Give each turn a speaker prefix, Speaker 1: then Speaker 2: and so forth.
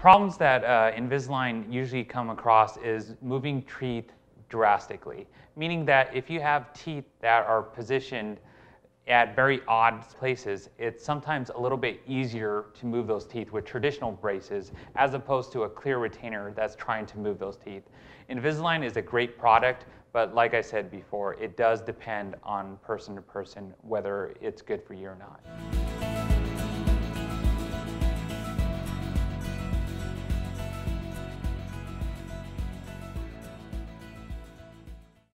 Speaker 1: problems that Invisalign usually come across is moving teeth drastically, meaning that if you have teeth that are positioned at very odd places, it's sometimes a little bit easier to move those teeth with traditional braces as opposed to a clear retainer that's trying to move those teeth. Invisalign is a great product, but like I said before, it does depend on person to person whether it's good for you or not.